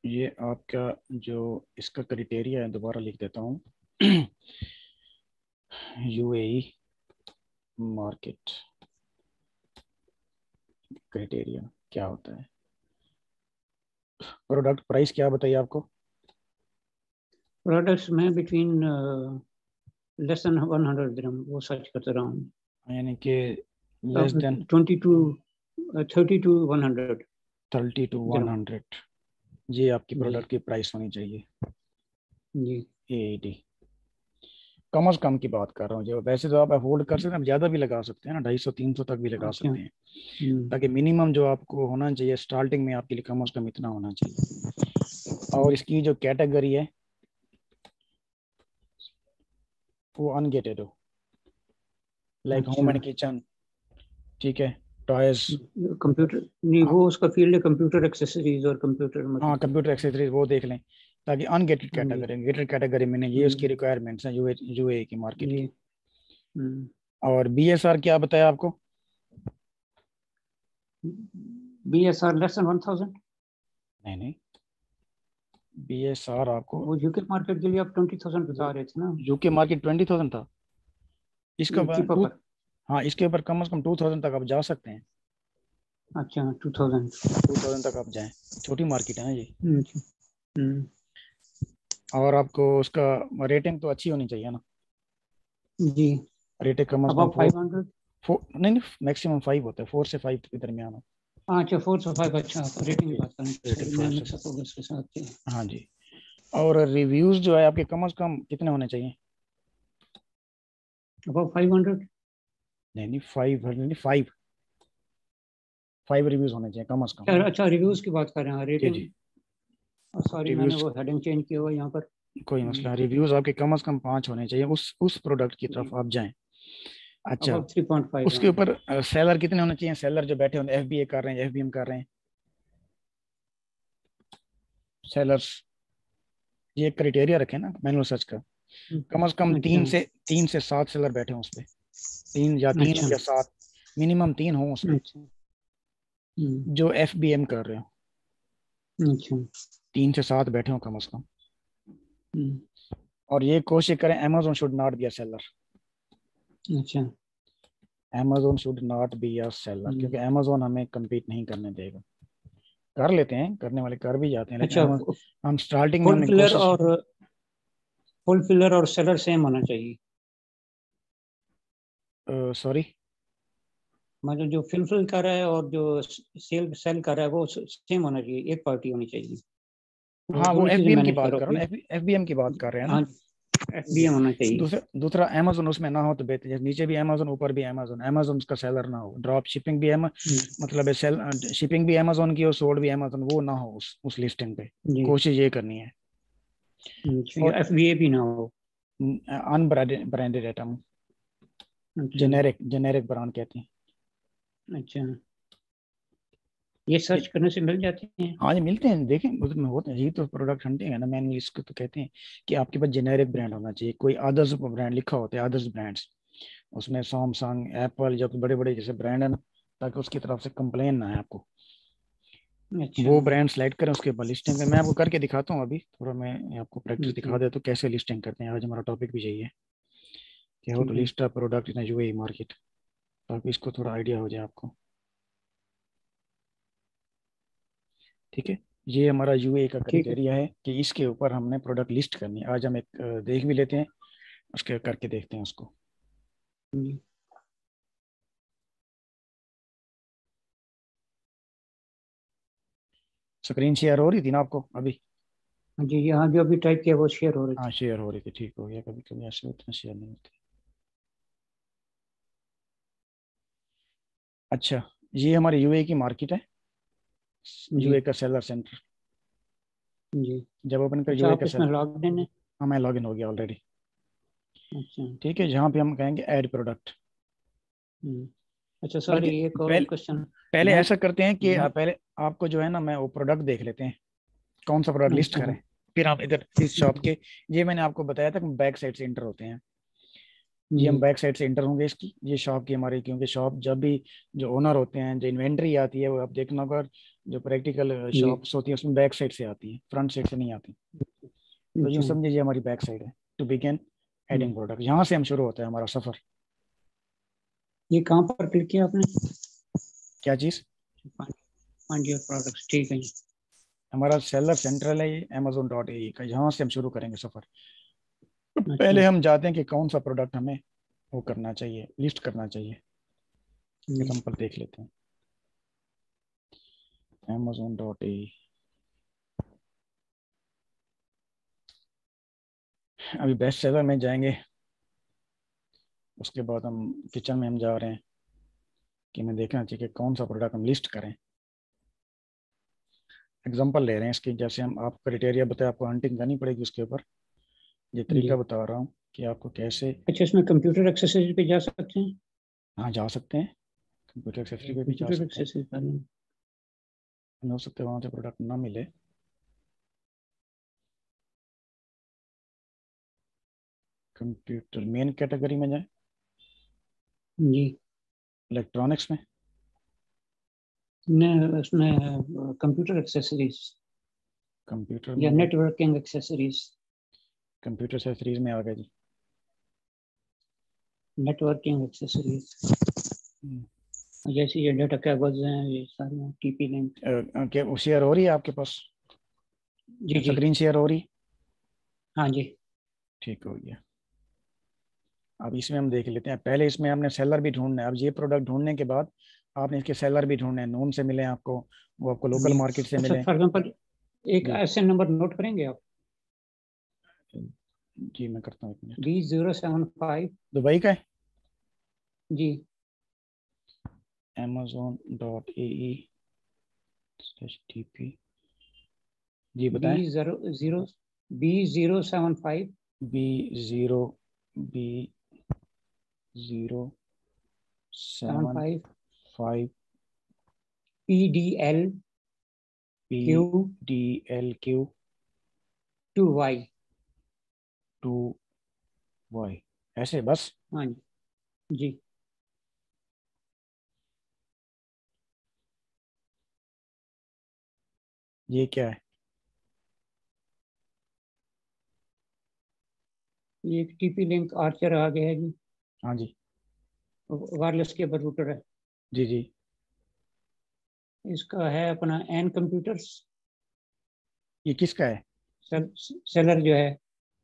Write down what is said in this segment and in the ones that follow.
ये आपका जो इसका क्राइटेरिया है, दोबारा लिख देता हूँ। यूएई मार्केट क्राइटेरिया क्या होता है? प्रोडक्ट प्राइस क्या बताइए आपको? प्रोडक्ट्स में बिटवीन लेस देन 100 दिरहम वो सर्च करते रहा हूँ। यानी कि लेस देन 30 to 100 30 to दिरहम। 100, ये आपकी जी प्रोडक्ट की प्राइस होनी चाहिए। जी। एटी कम से कम की बात कर रहा हूँ। जो वैसे तो आप अफोर्ड कर सकते हैं, आप ज़्यादा भी लगा सकते हैं ना, 250-300 तक भी लगा अच्छा। सकते हैं। ताकि मिनिमम जो आपको होना चाहिए स्टार्टिंग में आपके लिए कम से कम इतना होना चाहिए। और इसकी जो कैटेगरी है वो अनगेटेड हो, लाइक होम अच्छा। एंड किचन, ठीक है, टॉयज। कंप्यूटर नहीं, हाँ वो उसका फील्ड है कंप्यूटर एक्सेसरीज और कंप्यूटर हाँ, मतलब। कंप्यूटर एक्सेसरीज वो देख लें। ताकि अनगेटेड हाँ जी। कैटेगरी, गेटेड कैटेगरी में नहीं, ये उसकी हम्म, रिक्वायरमेंट्स हैं यूए की मार्केट जी। की। हम्म। और बीएसआर क्या बताया आपको? BSR less than 1000। नहीं नहीं, बीएसआर आपको, वो यूके मार्केट के लिए आप 20,000 बता रहे थे ना। यूके मार्केट 20,000 था। इसका चिपा टू, पर। हाँ इसके ऊपर कम से कम 2000 तक आप जा सकते हैं। अच्छा 2000। 2000 तक आप जाएं, छोटी मार्केट है ना ये। हम्म। हम्म, और आपको उसका रेटिंग तो अच्छी होनी चाहिए ना। जी। रेटिंग कम से कम अबाउट 500। फोर नहीं नहीं, मैक्सिमम 5 होता है, 4 से 5 के दरमियान हो। अच्छा 4 से 5। अच्छा रेटिंग की बात करें, रेटिंग सॉरी मैं 4 से, मिक्सअप हो गया इसके साथ। हाँ जी। और रिव्यूज जो है आपके कम से कम कितने होने चाहिए? अबाउट 500। नहीं नहीं, 500 नहीं, 5 रिव्यूज होने चाहिए कम से कम। अच्छा रिव्यूज की बात कर रहे हैं, जी रेटिंग। जी। सॉरी मैंने रिव्यूज वो हेडिंग चेंज किया हुआ यहाँ पर। कोई मसला, रिव्यूज आपके कम से कम 5 होने चाहिए, उस प्रोडक्ट की तरफ आप जाएं। अच्छा, अबाउट 3.5 उसके हाँ। ऊपर सेलर कितने होने चाहिए? सेलर जो बैठे होंगे, एफबीए कर रहे हैं, एफबीएम कर रहे हैं, सेलर्स, ये एक क्राइटेरिया रखे ना मैनुअल सर्च का। कम से कम अच्छा। 3 से 7 सेलर बैठे हों उस पर, 3 अच्छा। या 7, मिनिमम 3 हों उस पर, अच्छा। हम्म, जो एफबीएम कर रहे हो। अच्छा। 3 से 7 बैठे हो कम से कम। हम्म, और ये कोशिश करें, Amazon should not be a seller. अच्छा। Amazon should not be a seller, क्योंकि हम्म, अमेजोन हमें compete नहीं करने देगा। कर लेते हैं, करने वाले कर भी जाते हैं, लेकिन अच्छा। हम स्टार्टिंग में फुल हमने फिलर कोशिश। और फुल फिलर और सेलर सेम होना चाहिए। सॉरी। मतलब जो फिल कर रहा है और जो सेल सेल कर रहा है वो सेम होना चाहिए, एक पार्टी होनी चाहिए। वो हाँ वो दोनों चीजें एफबीएम की मैनेज बात करो करोगे। ना, एफबीएम की बात कर रहे हैं ना। हाँ, FBM होना चाहिए। दूसरा दूसरा अमेजोन उसमें ना हो तो बेहतर, जैसे नीचे भी अमेजोन ऊपर भी अमेजोन, अमेजोन का सेलर ना हो, ड्रॉप शिपिंग भी मतलब है, सेल शिपिंग भी अमेजोन की हो, सोल्ड भी अमेजोन, वो ना हो उस लिस्टिंग पे। जी। कोशिश ये करनी है। अच्छा, और FBA भी ना हो। अनब्रांडेड ब्रांडेड आइटम, अच्छा। जेनेरिक जेनेरिक ब्रांड कहते हैं। अच्छा, ये सर्च करने से मिल जाते हैं। हाँ ये मिलते हैं, देखें उसमें होते हैं, यही तो प्रोडक्ट हंटिंग है ना, मैंने इसको तो कहते हैं कि आपके पास जेनेरिक ब्रांड होना चाहिए, कोई अदर्स ब्रांड लिखा होता है, अदर्स ब्रांड्स, उसमें सैमसंग एप्पल जब बड़े बड़े जैसे ब्रांड है ना, ताकि उसकी तरफ से कंप्लेन ना है आपको। अच्छा। वो ब्रांड सेलेक्ट करें, उसके बाद लिस्टिंग करें। मैं आपको करके दिखाता हूँ अभी थोड़ा, मैं आपको प्रैक्टिस अच्छा। दिखा दे तो कैसे लिस्टिंग करते हैं। आज हमारा टॉपिक भी यही है कि हाउ टू ठीक है। List a product in UAE market, ताकि इसको थोड़ा आइडिया हो जाए आपको। ठीक है, ये हमारा यूए का ठीक है। क्राइटेरिया है कि इसके ऊपर हमने प्रोडक्ट लिस्ट करनी है। आज हम एक देख भी लेते हैं, उसके करके देखते हैं उसको। जी। स्क्रीन शेयर हो रही थी ना आपको अभी? हाँ जी, यहाँ जो अभी टाइप किया वो शेयर हो रही हाँ थी। शेयर हो रही थी, ठीक हो गया, कभी कभी ऐसे उतना शेयर नहीं होती। अच्छा, ये हमारे यूए की मार्केट है, जी। यूए का सेलर सेंटर। जी। जब ओपन कर अच्छा, यूए आप का इसमें सेलर, लॉग इन है। हाँ मैं लॉग इन हो गया ऑलरेडी। अच्छा। ठीक है, जहाँ पे हम कहेंगे ऐड प्रोडक्ट। हम्म, अच्छा बल्कि सॉरी एक और पहले क्वेश्चन। पहले मैं ऐसा करते हैं कि मैं पहले आपको जो है ना, मैं वो प्रोडक्ट देख लेते हैं, कौन सा प्रोडक्ट लिस्ट अच्छा। करें। फिर आप इधर इस शॉप के, ये मैंने आपको बताया था कि बैक साइड से इंटर होते हैं। ये हम जी बैक साइड से इंटर होंगे इसकी, ये शॉप की हमारी, क्योंकि शॉप जब भी जो ओनर होते हैं, जो इन्वेंट्री आती है वो आप देखना होगा, जो प्रैक्टिकल जी। शॉप्स होती है उसमें बैक साइड से आती है, फ्रंट साइड से नहीं आती। तो यूँ अच्छा। समझिए ये हमारी बैक साइड है to begin hmm, adding product, यहाँ से हम शुरू होता है हमारा सफर। ये कहाँ पर क्लिक किया आपने? क्या चीज़? फाइंड योर प्रोडक्ट्स, ठीक है जी। हमारा सेलर सेंट्रल है ये amazon.ae का, यहाँ से हम शुरू करेंगे सफर। तो अच्छा। पहले हम जाते हैं कि कौन सा प्रोडक्ट हमें वो करना चाहिए, लिस्ट करना चाहिए। जी एग्जाम्पल देख लेते हैं, amazon.ae। अभी बेस्ट सेलर में जाएंगे, उसके बाद हम किचन में हम जा रहे हैं कि हमें देखना चाहिए कि कौन सा प्रोडक्ट हम लिस्ट करें। एग्जांपल ले रहे हैं इसकी, जैसे हम आप क्राइटेरिया बताए, आपको हंटिंग करनी पड़ेगी उसके ऊपर। ये जी। तरीका बता रहा हूँ कि आपको कैसे। अच्छा, इसमें कंप्यूटर एक्सेसरीज पे जा सकते हैं? हाँ जा सकते हैं, कंप्यूटर एक्सेसरी पे भी जा कंप्यूटर सकते हैं। एक्सेसरीज पहले। हो सकता है वहाँ से प्रोडक्ट ना मिले। कंप्यूटर मेन कैटेगरी में जाए, जी। इलेक्ट्रॉनिक्स में। ने उसमें कंप्यूटर एक्सेसरीज कंप्यूटर में या आ गए, नेटवर्किंग एक्सेसरीज। कंप्यूटर एक्सेसरीज में आ गए जी। नेटवर्किंग एक्सेसरीज, हम्म। जैसे ये डाटा केबल्स हैं, ये सारे टीपी लिंक। क्या वो शेयर हो रही है आपके पास? जी जी। स्क्रीन शेयर हो रही? हाँ जी। ठीक हो गया। अब इसमें हम देख लेते हैं, पहले इसमें हमने सेलर भी ढूंढना है। अब ये प्रोडक्ट ढूंढने के बाद आपने इसके सेलर भी ढूंढने हैं, नोन से मिले आपको, वो आपको लोकल जी। मार्केट से अच्छा, मिले। फॉर एग्जाम्पल एक जी ऐसे नंबर नोट करेंगे आप? जी मैं करता हूँ, 1 मिनट। 2075। दुबई का है, जी। amazon.ae/tp। जी बी बताएं। Zero zero B075 B0, B075, 75 PDL Q PDLQ 2Y। 2Y, ऐसे बस। हाँ जी। जी। ये क्या है? ये एक टीपी लिंक आर्चर आ गया है जी। हाँ जी। वायरलेस केबल रूटर है। जी जी। इसका है अपना एन कंप्यूटर्स। ये किसका है? सेलर जो है,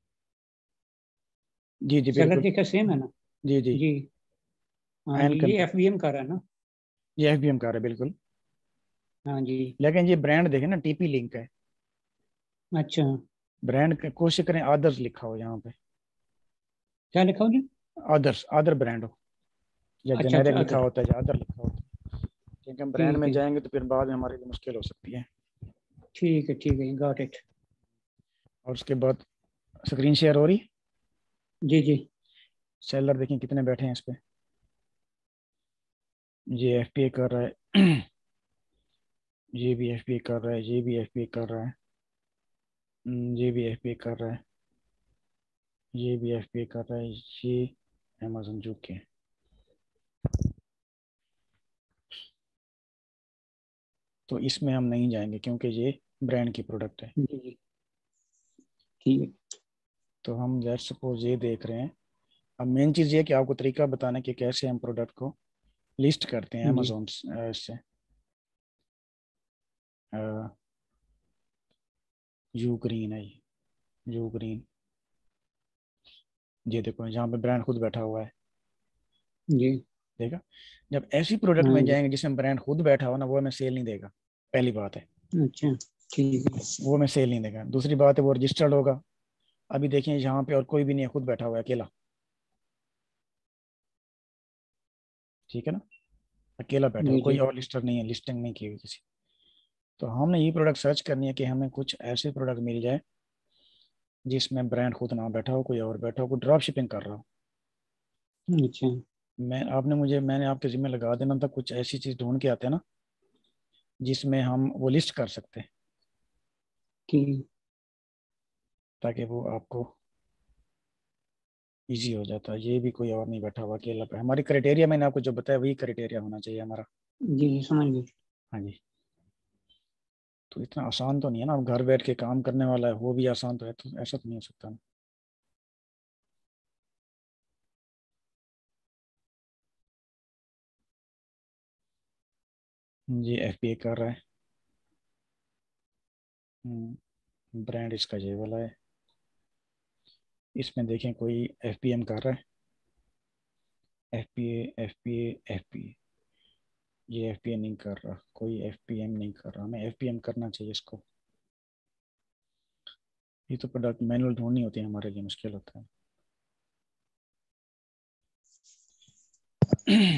जी जी सेलर बिल्कुल। देखा सेम है ना? जी जी। जी। हाँ एन जी, ये कंप्यूटर, FBM का रहा है ना? ये FBM कार है बिल्कुल। हाँ जी। लेकिन ये ब्रांड देखें ना, TP लिंक है। अच्छा, ब्रांड कोशिश करें आदर्श लिखा हो यहाँ पे, क्या लिखा हो जी? आदर्श, आदर ब्रांड हो, या अच्छा जेनेरिक अच्छा, लिखा अदर। होता है या अदर लिखा होता है। क्योंकि हम ब्रांड ठीक में है जाएंगे तो फिर बाद में हमारे लिए मुश्किल हो सकती है। ठीक है ठीक है, गॉट इट। और उसके बाद स्क्रीन शेयर हो रही। जी जी। सेलर देखें कितने बैठे हैं इस पे। ये FBA कर रहा है, ये भी FBA कर रहा है, ये भी FBA कर रहा है, ये भी FBA कर रहा है, ये भी FBA कर रहा है, ये अमेजन जो के। तो इसमें हम नहीं जाएंगे क्योंकि ये ब्रांड की प्रोडक्ट है। जी जी। ठीक है। तो हम लेट्स सपोज ये देख रहे हैं। अब मेन चीज़ ये है कि आपको तरीका बताना कि कैसे हम प्रोडक्ट को लिस्ट करते हैं जी अमेजोन से। यू ग्रीन है ये, यू ग्रीन। ये देखो जहाँ पे ब्रांड खुद बैठा हुआ है, जी। देखा। जब ऐसी प्रोडक्ट हाँ में जी। जाएंगे जिसमें ब्रांड खुद बैठा हो ना, वो हमें सेल नहीं देगा, पहली बात है। अच्छा, ठीक है। वो हमें सेल नहीं देगा। दूसरी बात है वो रजिस्टर्ड होगा। अभी देखिए यहाँ पे और कोई भी नहीं है, खुद बैठा हुआ है अकेला, ठीक है ना, अकेला बैठा हुआ, जी कोई जी। और लिस्टर नहीं है, लिस्टिंग नहीं की हुई किसी। तो हमने ये प्रोडक्ट सर्च करनी है कि हमें कुछ ऐसे प्रोडक्ट मिल जाए जिसमें ब्रांड खुद ना बैठा हो, कोई और बैठा हो, कोई ड्रॉप शिपिंग कर रहा हो। अच्छा। मैंने आपके जिम्मे लगा देना था, कुछ ऐसी चीज़ ढूंढ के आते हैं ना जिसमें हम वो लिस्ट कर सकते हैं, ठीक। ताकि वो आपको इजी हो जाता है। ये भी कोई और नहीं बैठा हुआ अकेला पे। हमारी क्राइटेरिया मैंने आपको जो बताया वही क्राइटेरिया होना चाहिए हमारा। जी जी समझ गए। हाँ जी। तो इतना आसान तो नहीं है ना, अब घर बैठ के काम करने वाला है वो भी आसान तो है, तो ऐसा तो नहीं हो सकता ना। जी FBA कर रहा है। ब्रांड इसका ये वाला है। इसमें देखें कोई FPM कर रहा है। FPA ये FPA नहीं कर रहा, कोई FPM नहीं कर रहा, हमें FPM करना चाहिए इसको। ये तो प्रोडक्ट मैनुअल ढूंढनी होती है, हमारे लिए मुश्किल होता है।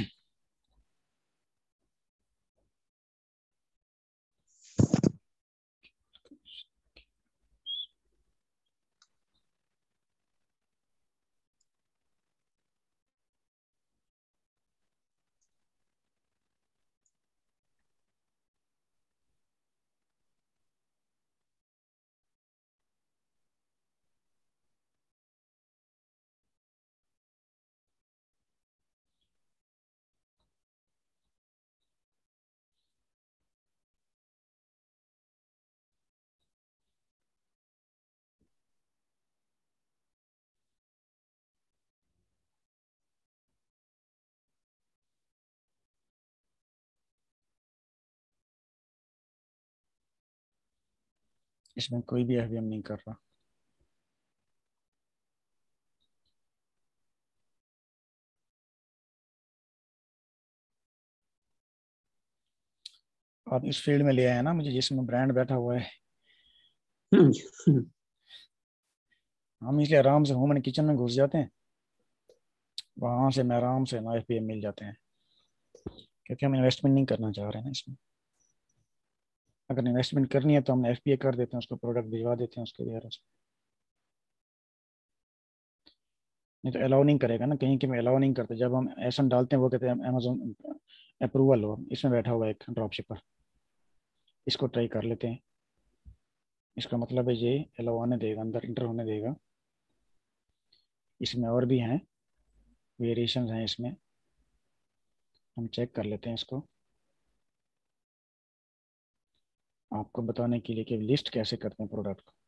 इसमें कोई भी FBM नहीं कर रहा। आप इस फील्ड में ले आए हैं ना मुझे, जिसमें ब्रांड बैठा हुआ है। हम्म, हम इसलिए आराम से होम एंड किचन में घुस जाते हैं, वहां से मैं आराम से ना FPM मिल जाते हैं, क्योंकि हम इन्वेस्टमेंट नहीं करना चाह रहे हैं ना इसमें। अगर इन्वेस्टमेंट करनी है तो हम FPA कर देते हैं, उसको प्रोडक्ट भिजवा देते हैं उसके लिए। नहीं तो अलाउ नहीं करेगा ना, कहीं के में अलाउ नहीं करते। जब हम एसन डालते हैं वो कहते हैं अमेजोन अप्रूवल हो। इसमें बैठा हुआ है एक ड्रॉप शिपर, इसको ट्राई कर लेते हैं। इसका मतलब है ये अलाउ आने देगा, अंदर इंटर होने देगा। इसमें और भी हैं, वेरिएशन हैं इसमें, हम चेक कर लेते हैं इसको आपको बताने के लिए कि लिस्ट कैसे करते हैं प्रोडक्ट को।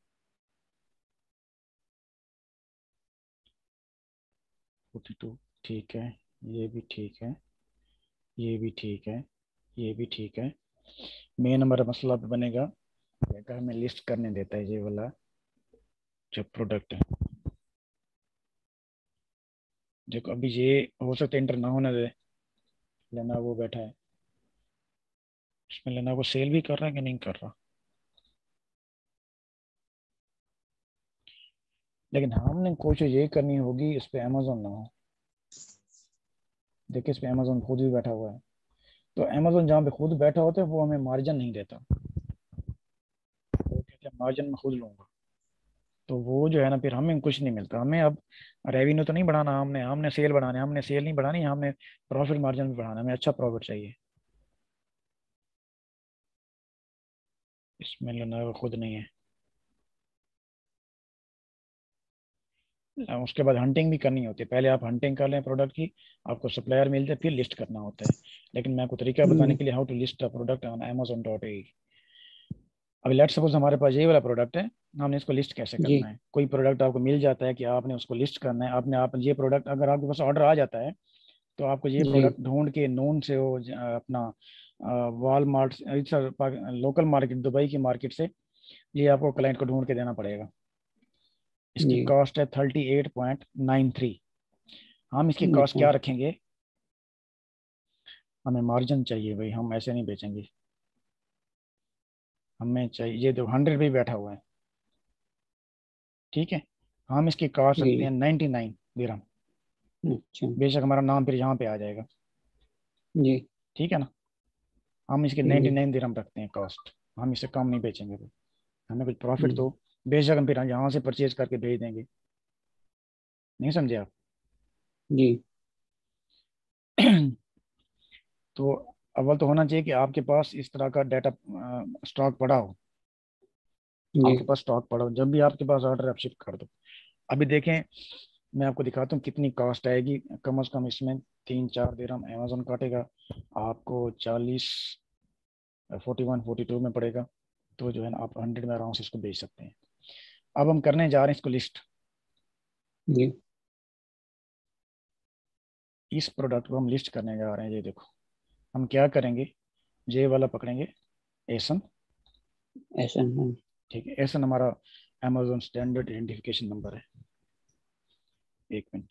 42 ठीक है, ये भी ठीक है, ये भी ठीक है, ये भी ठीक है। मेन हमारा मसला पे बनेगा अगर हमें लिस्ट करने देता है ये वाला जो प्रोडक्ट है। देखो अभी ये हो सकता है इंटर ना होने दे, लेना वो बैठा है, इसमें लेना वो सेल भी कर रहा है कि नहीं कर रहा। लेकिन हमने कोशिश ये करनी होगी इस पे अमेजोन ना हो। देखिए इस पे अमेजोन खुद भी बैठा हुआ है, तो अमेजोन जहाँ पे खुद बैठा होता है वो हमें मार्जिन नहीं देता, वो कहते हैं मार्जिन मैं खुद लूंगा। तो वो जो है ना फिर हमें कुछ नहीं मिलता। हमें अब रेवेन्यू तो नहीं बढ़ाना, हमने हमने सेल बढ़ाने, हमने सेल नहीं बढ़ानी, हमने प्रॉफिट मार्जिन भी बढ़ाना, हमें अच्छा प्रॉफिट चाहिए। इसमें लेना खुद नहीं है। उसके बाद हंटिंग भी करनी होती है, पहले आप हंटिंग कर लें प्रोडक्ट की, आपको सप्लायर मिल जाए फिर लिस्ट करना होता है। लेकिन मैं आपको तरीका बताने हम्म, के लिए how to list a product on Amazon.ai। अभी लेट सपोज हमारे पास ये वाला प्रोडक्ट है, हमने इसको लिस्ट कैसे जी करना है। कोई प्रोडक्ट आपको मिल जाता है कि आपने उसको लिस्ट करना है, आपने आप ये प्रोडक्ट अगर आपके पास ऑर्डर आ जाता है तो आपको ये जी प्रोडक्ट ढूंढ के नून से हो अपना Walmart sir local market Dubai की मार्केट से ये आपको क्लाइंट को ढूंढ के देना पड़ेगा। इसकी जी कॉस्ट है 38.93। हम इसकी कॉस्ट अच्छा क्या रखेंगे, हमें मार्जिन चाहिए भाई, हम ऐसे नहीं बेचेंगे। हमें चाहिए, ये तो 100 पे बैठा हुआ है, ठीक है। हम इसकी कॉस्ट रखते हैं जी 99 दिरहम। अच्छा बेशक हमारा नाम फिर यहाँ पे आ जाएगा, जी ठीक है ना। हम इसके जी 99 दिरहम रखते हैं कॉस्ट, हम इससे कम नहीं बेचेंगे भाई, हमें कुछ प्रॉफिट हम्म, तो। बेशक हम फिर यहाँ से परचेज करके भेज देंगे। नहीं समझे आप। जी तो अव्वल तो होना चाहिए कि आपके पास इस तरह का डाटा स्टॉक पड़ा हो। जी आपके पास स्टॉक पड़ा हो, जब भी आपके पास ऑर्डर आप शिप कर दो। अभी देखें मैं आपको दिखाता हूँ कितनी कॉस्ट आएगी। कम से कम इसमें 3-4 दिरहम अमेजोन काटेगा, आपको 40, 41, 42 में पड़ेगा। तो जो है ना, आप 100 में आराम से इसको बेच सकते हैं। अब हम करने जा रहे हैं इसको लिस्ट। जी इस प्रोडक्ट को हम लिस्ट करने जा रहे हैं। ये देखो, हम क्या करेंगे, जे वाला पकड़ेंगे, एसन। ऐसा है। ठीक है, एसन हमारा अमेजोन स्टैंडर्ड आइडेंटिफिकेशन नंबर है। एक मिनट।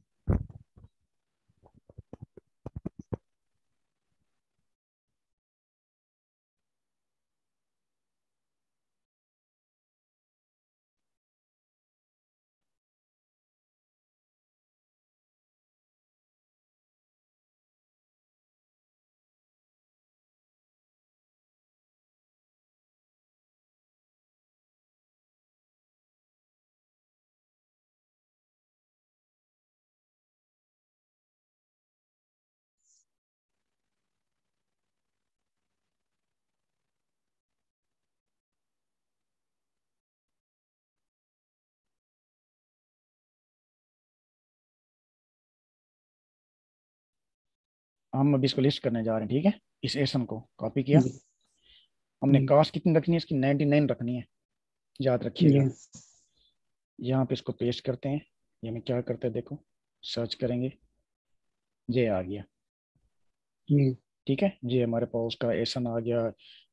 हम अभी इसको लिस्ट करने जा रहे हैं। ठीक है, इस एसन को कॉपी किया। जी हमने जी कास्ट कितनी रखनी है इसकी, 99 रखनी है, याद जी रखिएगा। यहाँ पे इसको पेस्ट करते हैं। ये में क्या करते हैं देखो, सर्च करेंगे, ये आ गया। जी ठीक है, ये हमारे पास उसका एसन आ गया,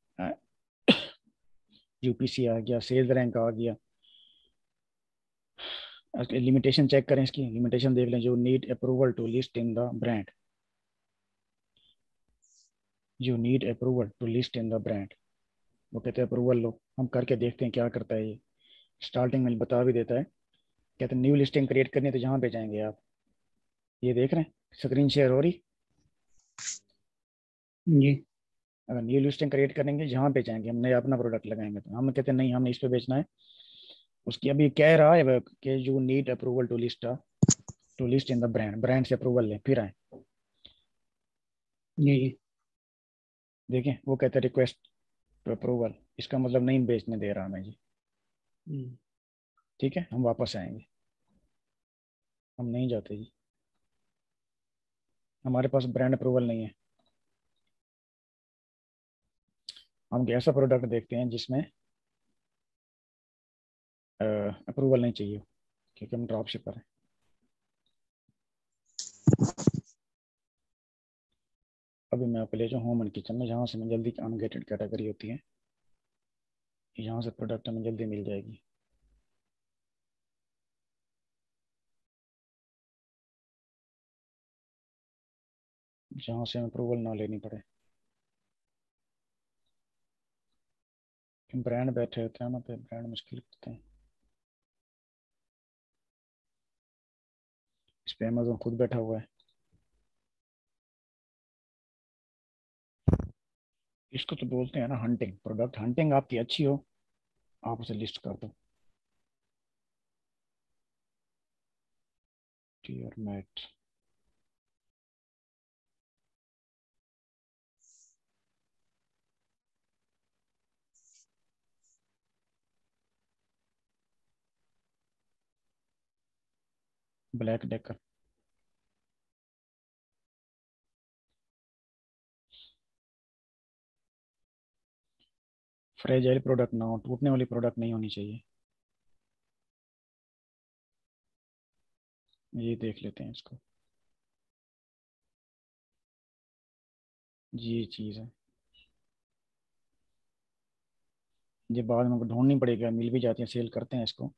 यूपीसी आ गया, सेल्स रैंक आ गया। लिमिटेशन चेक करें, इसकी लिमिटेशन देख लें, जो need approval to list in the brand, जो need approval to list in the brand, वो कहते हैं अप्रूवल लो। हम करके देखते हैं क्या करता है ये। स्टार्टिंग में बता भी देता है, कहते हैं न्यू लिस्टिंग क्रिएट करनी है, तो जहाँ पे जाएंगे आप, ये देख रहे हैं स्क्रीन शेयर हो रही। जी अगर न्यू लिस्टिंग क्रिएट करेंगे, जहाँ पे जाएंगे, हम नया अपना प्रोडक्ट लगाएंगे, तो हम कहते हैं नहीं, हमने इस पे बेचना है। उसकी अभी कह रहा है वो कि you need approval to list in the brand, brand से अप्रूवल लें फिर आए। जी जी देखें, वो कहते हैं रिक्वेस्ट टू अप्रूवल, इसका मतलब नहीं बेचने दे रहा मैं जी। हम्म, ठीक है, हम वापस आएंगे, हम नहीं जाते जी, हमारे पास ब्रांड अप्रूवल नहीं है। हम ऐसा प्रोडक्ट देखते हैं जिसमें अप्रूवल नहीं चाहिए, क्योंकि हम ड्रॉप शिपर हैं। अभी मैं आपको ले जाऊँ होम एंड किचन में, जहाँ से मैं जल्दी अनगेटेड कैटेगरी होती है, यहाँ से प्रोडक्ट हमें जल्दी मिल जाएगी। जहाँ से हमें अप्रूवल ना लेनी पड़े। ब्रांड बैठे होते हैं ना, पे ब्रांड मुश्किल करते हैं। इस पे अमेजोन खुद बैठा हुआ है। इसको तो बोलते हैं ना हंटिंग, प्रोडक्ट हंटिंग आपकी अच्छी हो, आप उसे लिस्ट कर दो। टीयर मैट, ब्लैक डेकर, फ्रेजाइल प्रोडक्ट ना हो, टूटने वाली प्रोडक्ट नहीं होनी चाहिए। ये देख लेते हैं इसको, ये चीज़ है। ये बाद में ढूंढनी पड़ेगी, मिल भी जाती है, सेल करते हैं इसको।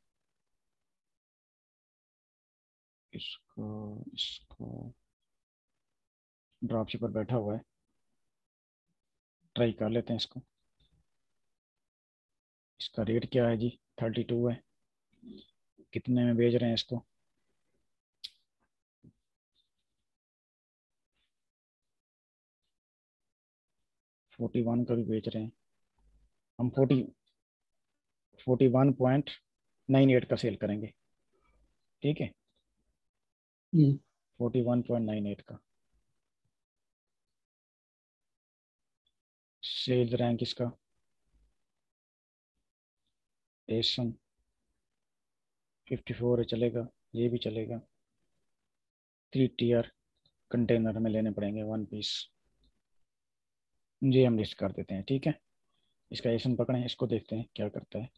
इसको इसको ड्रॉप शिपर बैठा हुआ है, ट्राई कर लेते हैं इसको। इसका रेट क्या है जी, 32 है। कितने में बेच रहे हैं इसको, 41 का भी बेच रहे हैं। हम 41.98 का सेल करेंगे। ठीक है, हम्म, 41.98 का सेल्स रैंक इसका, एसन 54 है, चलेगा। ये भी चलेगा। 3 tier कंटेनर हमें लेने पड़ेंगे 1 पीस। जी हम लिस्ट कर देते हैं, ठीक है। इसका एसन पकड़ें, इसको देखते हैं क्या करता है।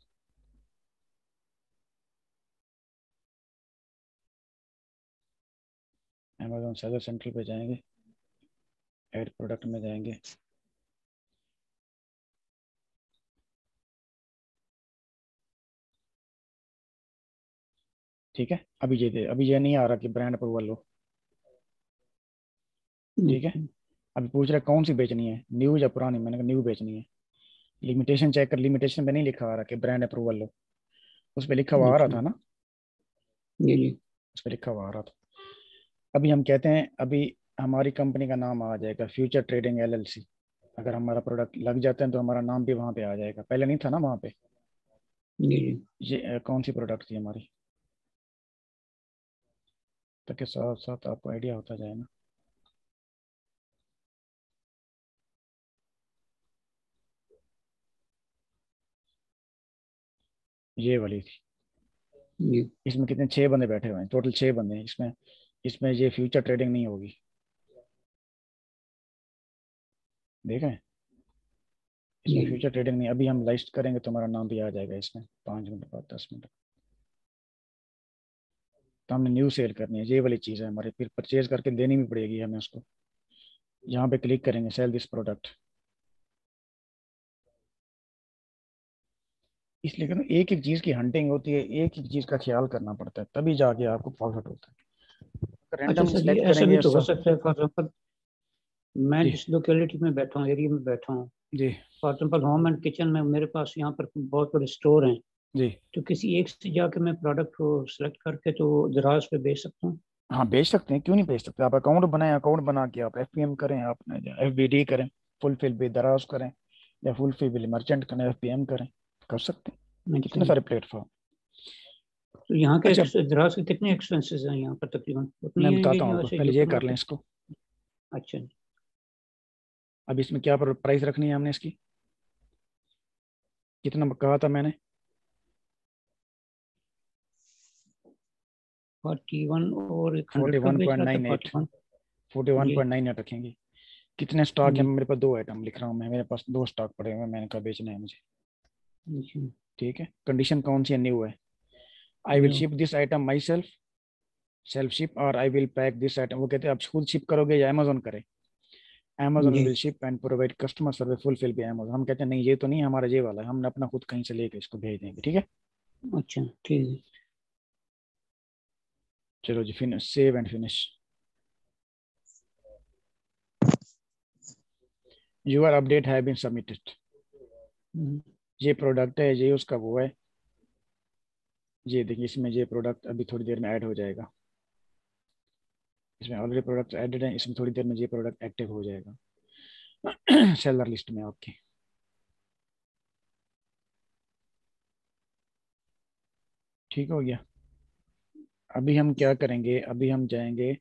अमेजोन सेलर सेंटर पे जाएंगे, ऐड प्रोडक्ट में जाएंगे। ठीक है, अभी ये नहीं आ रहा कि ब्रांड अप्रूवल लो। ठीक है, अभी पूछ रहा है कौन सी बेचनी है, न्यू या पुरानी। मैंने कहा न्यू बेचनी है। लिमिटेशन चेक कर, लिमिटेशन पे नहीं लिखा आ रहा कि ब्रांड अप्रूवल लो, उस पर लिखा हुआ आ रहा अच्छा। था ना, जी जी। उस पर लिखा हुआ आ रहा था। अभी हम कहते हैं, अभी हमारी कंपनी का नाम आ जाएगा फ्यूचर ट्रेडिंग LLC। अगर हमारा प्रोडक्ट लग जाता है तो हमारा नाम भी वहाँ पे आ जाएगा, पहले नहीं था ना वहाँ पे। जी जी। ये कौन सी प्रोडक्ट थी हमारी, ताकि साथ साथ आपको आइडिया होता जाए ना। ये वाली थी। जी। इसमें कितने, 6 बंदे बैठे हुए हैं, टोटल 6 बंदे हैं इसमें। इसमें ये फ्यूचर ट्रेडिंग नहीं होगी, देखा है। इसमें जी। फ्यूचर ट्रेडिंग नहीं, अभी हम लिस्ट करेंगे तो हमारा नाम भी आ जाएगा इसमें 5 मिनट बाद, 10 मिनट। तो हमने न्यू सेल करनी है, ये वाली चीज़ है हमारी, फिर परचेज करके देनी भी पड़ेगी हमें उसको। यहाँ पे क्लिक करेंगे, सेल दिस प्रोडक्ट। इसलिए कहते हैं एक एक चीज़ की हंटिंग होती है, एक एक चीज़ का ख्याल करना पड़ता है, तभी जाके आपको प्रॉफिट होता है। अच्छा रैंडम सर, ये सेलेक्ट ऐसा भी करेंगे तो हो सब। सकता है, फॉर एग्जाम्पल मैं जी जिस लोकेलिटी में बैठा हूँ, एरिया में बैठा हूँ, जी for example home and kitchen में मेरे पास यहाँ पर बहुत बड़े स्टोर हैं, जी। तो किसी एक से जाके मैं प्रोडक्ट को सिलेक्ट करके तो दराज पे बेच सकता हूँ। हाँ बेच सकते हैं, क्यों नहीं बेच सकते। आप अकाउंट बनाएं, अकाउंट बना के आप FPM करें, आप FBD करें, फुलफिल बी दराज करें, या फुलफिल बिल मर्चेंट करें, FPM करें, कर सकते हैं। अच्छा। कितने सारे प्लेटफॉर्म। तो यहाँ के अच्छा दराज के कितने एक्सपेंसेस हैं यहाँ पर, तकरीबन उतनी मैं ही होंगे बताता हूँ जो आपको, ऐसे पहले जो ये कर लें कमर्शियल। इसको। अच्छा। अब इसमें क्या प्राइस रखनी है हमने इसकी, कितना कहा था मैंने। 41 और एक 100 फोर्टी का वन बेच पॉइंट रहा था, नाइन एट 41। फोर्टी वन जी पॉइंट नाइन एट रखेंगे। कितने स्टॉक है जी। मेरे पास, 2 आइटम लिख रहा हूँ मैं, मेरे पास 2 स्टॉक पड़े हुए हैं, मैंने कहा बेचना है मुझे। अच्छा। ठीक है, कंडीशन कौन सी है, न्यू है। I will new. Ship this item myself, self ship, और I will pack this item. वो कहते हैं आप खुद शिप करोगे या अमेजोन करे। अमेजोन जी। Will ship and provide customer service fulfil by Amazon. हम कहते हैं नहीं, ये तो नहीं, हमारा ये वाला है, हमने अपना खुद कहीं से लेके इसको भेज देंगे, ठीक है। अच्छा ठीक है। चलो जी, finish, save and finish. Your update have been submitted. हम्म। ये प्रोडक्ट है, ये उसका वो है। ये देखिए, इसमें ये प्रोडक्ट अभी थोड़ी देर में ऐड हो जाएगा। इसमें ऑलरेडी प्रोडक्ट एडेड है, इसमें थोड़ी देर में ये प्रोडक्ट एक्टिव हो जाएगा सेलर लिस्ट में आपकी। ठीक हो गया। अभी हम क्या करेंगे, अभी हम जाएंगे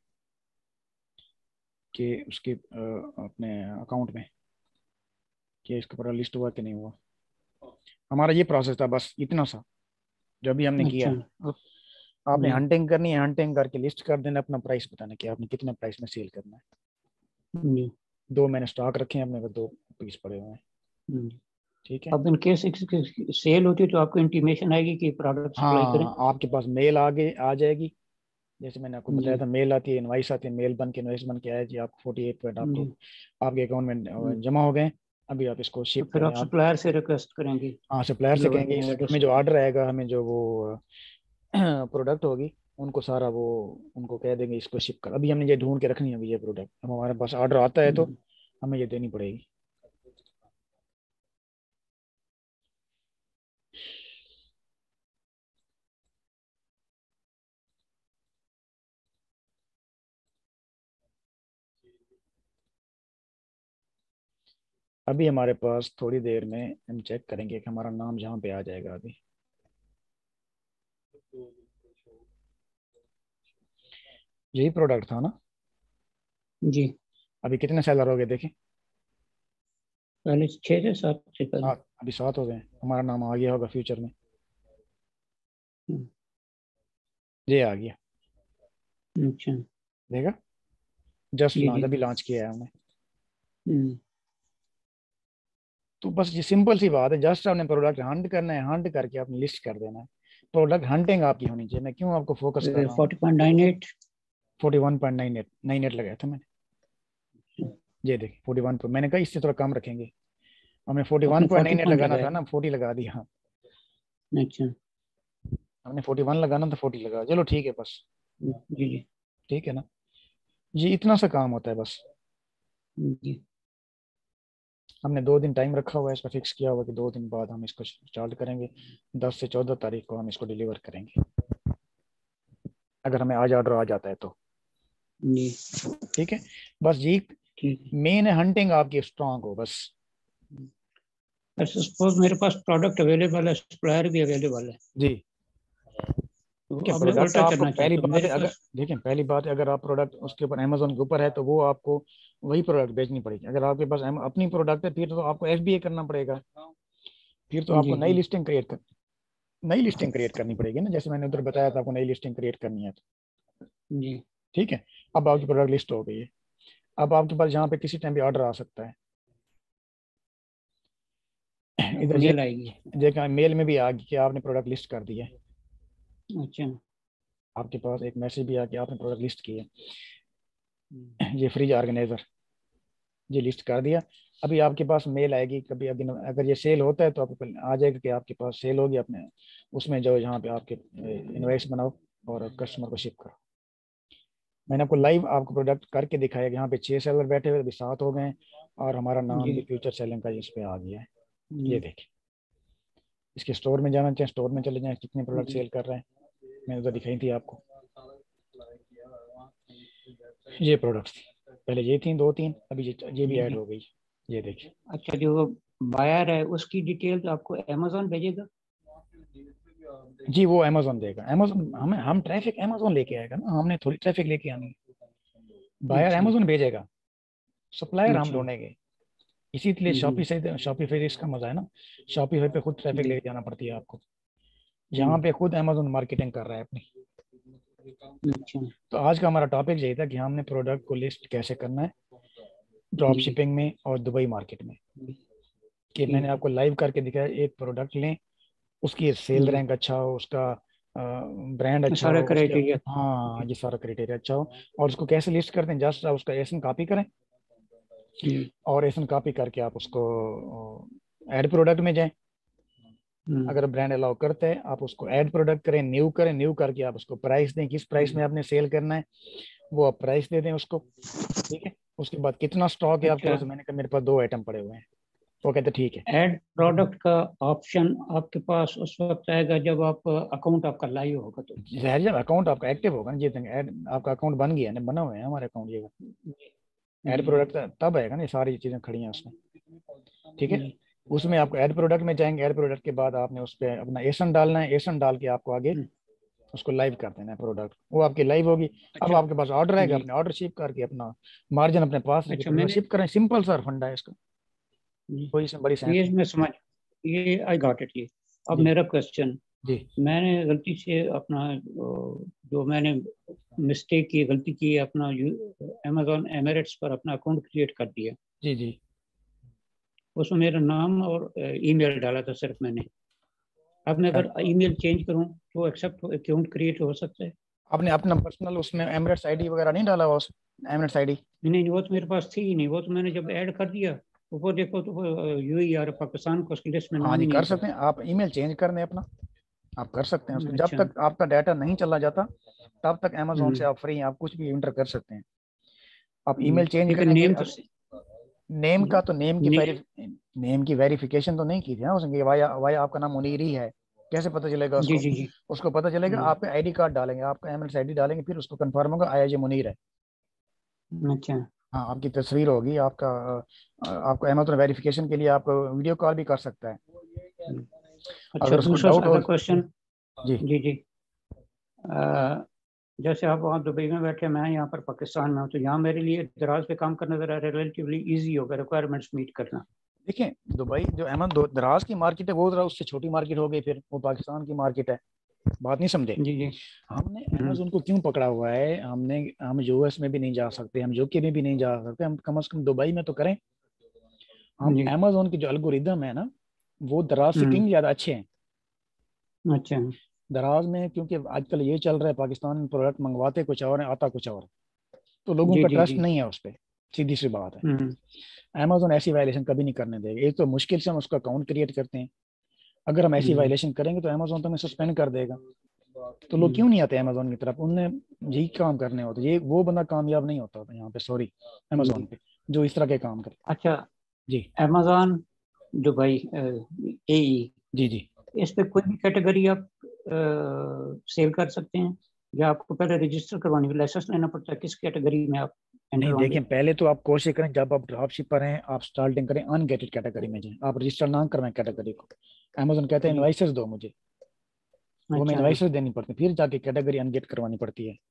कि उसके अपने अकाउंट में, कि इसका पूरा लिस्ट हुआ कि नहीं हुआ। हमारा ये प्रोसेस था बस, इतना सा जो अभी हमने किया अच्छा। है। आपने जी हंटिंग करनी है, हंटिंग करके लिस्ट कर देना, अपना प्राइस बताना कि आपने कितने प्राइस में सेल करना है। जी। 2 मैंने स्टॉक रखे हैं अपने पास, 2 पीस पड़े हुए हैं। जी। ठीक है। अब इन केस सेल होती है तो आपको इंटीमेशन आएगी कि प्रोडक्ट सप्लाई करें। हाँ आपके पास मेल आगे आ जाएगी, जैसे मैंने आपको बताया जी था, मेल आती है, इनवाइस आती है, मेल बन के इनवाइस बन के आया जी, आपको 48 पॉइंट आपको जी। आपके अकाउंट में जी। जमा हो गए। अभी आप इसको तो शिप फिर करें आप आप। सप्लायर से रिक्वेस्ट करेंगे हाँ सप्लायर से कहेंगे, डिलीवरी एड्रेस हमें जो के लिए। ऑर्डर आएगा, हमें जो वो प्रोडक्ट होगी, उनको सारा वो, उनको कह देंगे इसको शिप कर। अभी हमने ये ढूंढ के रखनी है अभी ये प्रोडक्ट, अब हमारे पास ऑर्डर आता है तो जी। हमें ये देनी पड़ेगी। अभी हमारे पास थोड़ी देर में हम चेक करेंगे कि हमारा नाम जहाँ पे आ जाएगा अभी। यही प्रोडक्ट था ना। जी। अभी कितने सेलर हो गए देखें। पहले 6 से 7 से पहले। 7, अभी 7 हो गए, हमारा नाम आ गया होगा फ्यूचर में। हम्म। ये आ गया। अच्छा। देखा, जस्ट जी लॉन्च, जी। अभी लॉन्च किया है हमने। हम्म। तो बस ये सिंपल सी बात है, जस्ट आपने प्रोडक्ट हंट करना है, हंट करके आपने लिस्ट कर देना है। प्रोडक्ट हंटिंग आपकी होनी चाहिए। मैं क्यों आपको फोकस कर रहा हूँ। 40.98। 41.98 लगाया था मैंने। ये देखिए 41 पर, मैंने कहा इससे थोड़ा कम रखेंगे, हमने फोर्टी वन आपने पॉइंट नाइन 40 एट पॉइंट लगाना लगाया। था ना, 40 लगा दिया। अच्छा। हमने 41 लगाना था, 40 लगा, चलो ठीक है बस। जी जी। ठीक है ना, ये इतना सा काम होता है बस। जी। हमने 2 दिन टाइम रखा हुआ है इसका, फिक्स किया हुआ कि 2 दिन बाद हम इसको स्टार्ट करेंगे। 10 से 14 तारीख को हम इसको डिलीवर करेंगे, अगर हमें आज ऑर्डर आ जाता है तो। जी। ठीक है, बस ये ठीक है। मेन हंटिंग आपकी स्ट्रांग हो बस। अच्छा, सपोज मेरे पास प्रोडक्ट अवेलेबल है, सप्लायर भी अवेलेबल है, जी, तो देखिए अब मैं प्रोडक्ट उल्टा आपको करना पहली चाहता हूँ बात है, मेरे अगर पास। देखिए पहली बात है, अगर आप प्रोडक्ट उसके ऊपर अमेजोन के ऊपर है तो वो आपको वही प्रोडक्ट बेचनी पड़ेगी। अगर आपके पास अपनी प्रोडक्ट है फिर तो आपको एफबीए करना पड़ेगा, फिर तो आपको जी नई जी। लिस्टिंग क्रिएट कर नई लिस्टिंग क्रिएट करनी पड़ेगी ना, जैसे मैंने उधर बताया था आपको नई लिस्टिंग क्रिएट करनी है तो। जी। ठीक है, अब आपकी प्रोडक्ट लिस्ट हो गई है, अब आपके पास जहाँ पे किसी टाइम भी ऑर्डर आ सकता है। अब इधर ये मेल आएगी। देखा मेल में भी आ गई कि आपने प्रोडक्ट लिस्ट कर दिया है। अच्छा। आपके पास एक मैसेज भी आ कि आपने प्रोडक्ट लिस्ट किया हम्म। है। ये फ्रिज ऑर्गेनाइजर, ये लिस्ट कर दिया। अभी आपके पास मेल आएगी कभी, अभी अगर ये सेल होता है तो आपको आ जाएगा कि आपके पास सेल होगी, अपने उसमें जाओ जहाँ पे आपके इनवॉइस बनाओ और कस्टमर को शिप करो। मैंने आपको लाइव आपको प्रोडक्ट करके दिखाया कि यहाँ पे 6 सेलर बैठे हुए, अभी 7 हो गए हैं, और हमारा नाम जी भी फ्यूचर सेलिंग का इस पे आ गया है। ये जी। देखिए, इसके स्टोर में जाना चाहिए, स्टोर में चले जाएं कितने प्रोडक्ट जी। सेल कर रहे हैं, मैंने तो दिखाई थी आपको। ये प्रोडक्ट्स थी पहले, ये थी 2-3, अभी ये भी जी ऐड जी। हो गई। ये देखिए, अच्छा, जो बायर है उसकी डिटेल आपको अमेजोन भेजेगा? जी वो अमेजोन देगा, अमेजोन हम ट्रैफिक अमेजोन लेके आएगा ना, हमने थोड़ी ट्रैफिक लेके आनी है। बायर अच्छा। अमेजोन भेजेगा, सप्लायर हम अच्छा। ढूंढेंगे। इसी के लिए हम्म। शॉपिफाई इसका मजा है ना, शॉपिफाई पे खुद ट्रैफिक जी। लेके जाना पड़ती है आपको, यहाँ हम्म। पे खुद अमेजोन मार्केटिंग कर रहा है अपनी। अच्छा। तो आज का हमारा टॉपिक यही था कि हमने प्रोडक्ट को लिस्ट कैसे करना है ड्रॉप जी जी। शिपिंग में और दुबई मार्केट में। जी, कि मैंने ठीक है। आपको लाइव करके दिखाया, एक प्रोडक्ट लें, उसकी सेल जी। रैंक अच्छा हो, उसका ब्रांड अच्छा सारा हो, उसके, क्राइटेरिया। हाँ जी ये सारा क्राइटेरिया अच्छा हो, और उसको कैसे लिस्ट करते हैं, जस्ट आप उसका एसन कॉपी करें, जी। और एसन कॉपी करके आप उसको ऐड प्रोडक्ट में जाएं। हम्म। अगर ब्रांड अलाउ करते हैं आप उसको ऐड प्रोडक्ट करें, न्यू करके आप उसको प्राइस दें, किस प्राइस में आपने सेल करना है वो आप प्राइस दे दें उसको। ठीक है, उसके बाद कितना स्टॉक है आपके अच्छा, पास, मैंने कहा मेरे पास 2 आइटम पड़े हुए हैं, वो कहते ठीक है। ऐड प्रोडक्ट का ऑप्शन आपके पास उस वक्त आएगा जब आप अकाउंट आपका लाइव होगा तो। जहर जब अकाउंट आपका एक्टिव होगा ना, जी ऐड आपका अकाउंट बन गया ना, बना हुआ है हमारे अकाउंट, ये ऐड जी जी। प्रोडक्ट तब आएगा ना, ये सारी चीजें खड़ी हैं उसमें। ठीक है, जी। उसमें आपको ऐड प्रोडक्ट में जाएंगे, ऐड प्रोडक्ट के बाद आपने उस पर अपना एसन डालना है, एसन डाल के आपको आगे हम्म। उसको लाइव कर देना है प्रोडक्ट, वो आपकी लाइव होगी। अब अच्छा। आपके पास ऑर्डर आएगा, जी। अपने ऑर्डर शिप करके अपना मार्जिन अपने पास रखिए, अच्छा, प्रोडक्ट मैंने। शिप करें, सिंपल सर फंडा है इसका, जी, कोई इसमें बड़ी साइंस ये नहीं। मैं समझ, ये आई गॉट इट। ये अब जी मेरा क्वेश्चन, जी मैंने गलती से अपना जो मैंने मिस्टेक की, गलती की, अपना अमेजोन एमिरेट्स पर अपना अकाउंट क्रिएट कर दिया। जी जी। उसमें मेरा नाम और ईमेल डाला था सिर्फ मैंने। अब मैं अगर ईमेल चेंज करूं तो एक्सेप्ट अकाउंट क्रिएट हो सकता है? आपने अपना पर्सनल उसमें एमरेट्स आईडी वगैरह नहीं डाला हुआ, उस एमरेट्स आईडी। नहीं नहीं, वो तो मेरे पास थी ही नहीं। वो तो मैंने जब ऐड कर दिया, ऊपर देखो तो यूएई पाकिस्तान को उसकी लिस्ट में हाँ नाम जी ही नहीं कर आता। सकते हैं, आप ईमेल चेंज कर दें अपना, आप कर सकते हैं उसमें, जब अच्छा। तक आपका डाटा नहीं चला जाता तब तक अमेजोन से हम्म। आप फ्री हैं, आप कुछ भी इंटर कर सकते हैं। आप ईमेल चेंज लेकिन करेंगे, नेम तो नेम का तो ने, नेम की वेरिफिकेशन तो नहीं की थी ना उसने, वाया वाया आपका नाम मुनीर ही है, कैसे पता चलेगा जी उसको। जी जी। उसको पता चलेगा हम्म। आपका आईडी कार्ड डालेंगे, आपका एमएलएस आईडी डालेंगे, फिर उसको कंफर्म होगा आया ये मुनीर है। अच्छा। हाँ आपकी तस्वीर होगी, आपका आपको अमेजोन वेरिफिकेशन के लिए आपको वीडियो कॉल भी कर सकता है, हम्म। अच्छा, अगर उसको दूसरा डाउट हो। अगर क्वेश्चन। जी जी जी। अ, जैसे आप वहाँ दुबई में बैठे, मैं यहाँ पर पाकिस्तान में हूँ, तो यहाँ मेरे लिए दराज पे काम करना ज़रा रिलेटिवली इजी होगा, रिक्वायरमेंट्स मीट करना। देखिए, दुबई जो अहमद दराज की मार्केट है वो जरा उससे छोटी मार्केट हो गई, फिर वो पाकिस्तान की मार्केट है। बात नहीं समझे। जी जी। हमने अमेजोन को क्यों पकड़ा हुआ है, हम यूएस में भी नहीं जा सकते, हम यूके में भी नहीं जा सकते, हम कम से कम दुबई में तो करें। हम जी। अमेजोन की जो एल्गोरिदम है ना, वो दराज से हम्म। किंग ज्यादा अच्छे हैं। अच्छा। दराज में क्योंकि आजकल ये चल रहा है, पाकिस्तान में प्रोडक्ट मंगवाते कुछ और है, आता कुछ और है, तो लोगों जी का जी ट्रस्ट जी। नहीं है उस पर। सीधी सी बात है। हम्म। अमेजोन ऐसी वायलेशन कभी नहीं करने देगा। एक तो मुश्किल से हम उसका अकाउंट क्रिएट करते हैं, अगर हम ऐसी हम्म। वायलेशन करेंगे तो अमेजोन तो हमें सस्पेंड कर देगा। तो लोग हम्म। क्यों नहीं आते अमेजोन की तरफ, उनने यही काम करने होते, ये वो बंदा कामयाब नहीं होता यहाँ पे, सॉरी, अमेजोन जी। पे, जो इस तरह के काम करे। अच्छा, जी अमेजोन दुबई AE, जी जी। इस पे कोई भी कैटेगरी आप सेल कर सकते हैं, या आपको पहले रजिस्टर करवानी है, लाइसेंस लेना पड़ता है, किस कैटेगरी में आप एंटर नहीं होंगे? देखें, पहले तो आप कोशिश करें, जब आप ड्रॉप शिपर हैं, आप स्टार्टिंग करें अनगेटेड कैटेगरी में जाएं, आप रजिस्टर ना करवाएं कैटेगरी को। अमेजोन कहते हैं जी। इनवाइसेस दो मुझे, वो हमें अच्छा। इनवाइसेस देनी पड़ती है, फिर जाके कैटेगरी अनगेट करवानी पड़ती है।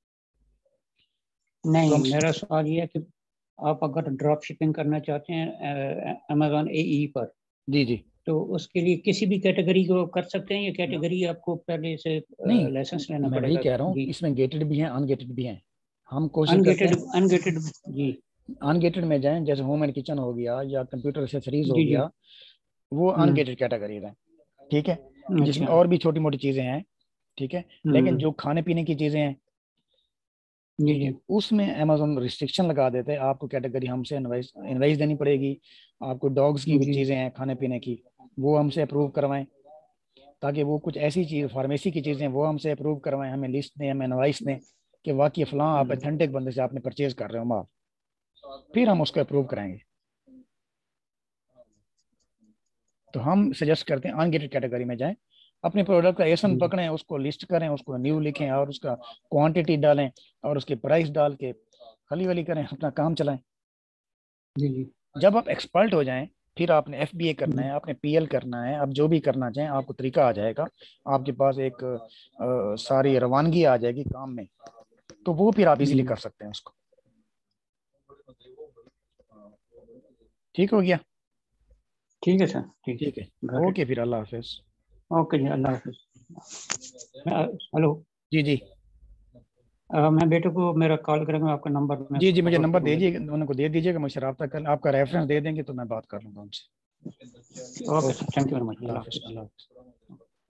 तो नहीं, हम, मेरा सवाल ये है कि आप अगर ड्रॉप शिपिंग करना चाहते हैं अमेजोन AE पर, जी जी। तो उसके लिए किसी भी कैटेगरी को कर सकते हैं, या कैटेगरी आपको पहले से नहीं, लाइसेंस लेना मैं वही पड़ेगा? कह रहा हूँ, जी। इसमें गेटेड भी हैं अनगेटेड भी हैं। हम कोशिश करते अनगेटेड, हैं अनगेटेड। जी। अनगेटेड में जाएं, जैसे होम एंड किचन हो गया या कंप्यूटर एक्सेसरीज हो जी जी। गया, वो हम्म। अनगेटेड कैटेगरी है। ठीक है, जिसमें अच्छा। और भी छोटी मोटी चीजें हैं, ठीक है, लेकिन हम्म। जो खाने पीने की चीजें हैं, जी ठीक है, जी। उसमें अमेजोन रिस्ट्रिक्शन लगा देते हैं, आपको कैटेगरी हमसे इनवाइस इनवाइस देनी पड़ेगी। आपको डॉग्स की भी जी। चीजें हैं खाने पीने की, वो हमसे अप्रूव करवाएं, ताकि वो कुछ ऐसी चीज फार्मेसी की चीजें वो हमसे अप्रूव करवाएं, हमें लिस्ट दें, हमें इनवाइस दें कि वाकई फलां आप हम्म। अथेंटिक बंदे से आपने परचेज कर रहे हो माल, फिर हम उसको अप्रूव कराएंगे। तो हम सजेस्ट करते हैं अनगेटेड कैटेगरी में जाएं, अपने प्रोडक्ट का एसन जी पकड़ें, उसको लिस्ट करें, उसको न्यू लिखें और उसका क्वांटिटी डालें और उसके प्राइस डाल के खली वली करें, अपना काम चलाएं। जी जी। जब आप एक्सपर्ट हो जाएं, फिर आपने FBA करना हम्म। है, आपने PL करना है, आप जो भी करना चाहें आपको तरीका आ जाएगा, आपके पास एक सारी रवानगी आ जाएगी काम में, तो वो फिर आप इजीली हम्म। कर सकते हैं उसको। ठीक हो गया। ठीक है सर, ठीक ठीक है। है, गॉट इट। ओके, फिर अल्लाह हाफिज। ओके जी, अल्लाह हाफिज। हेलो। जी जी। मैं बेटे को मेरा कॉल करेंगे, आपका नंबर मैं जी जी, मुझे फॉरवर्ड नंबर करूँगा। दीजिए, उनको दे दीजिएगा, मुझे रब्ता कर, आपका रेफरेंस दे देंगे तो मैं बात कर लूंगा उनसे। Okay okay, sir, thank you very much, अल्लाह अल्लाह हाफिज, हाफिज। अल्लाह हाफिज।